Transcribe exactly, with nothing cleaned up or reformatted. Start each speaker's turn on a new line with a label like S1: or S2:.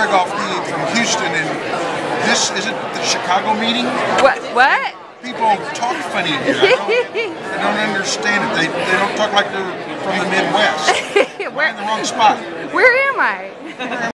S1: Greg Offee from Houston, and this is it the Chicago meeting?
S2: What? What?
S1: People talk funny here. I don't, I don't understand it. They, they don't talk like they're from the Midwest. We're in the wrong spot.
S2: Where am I?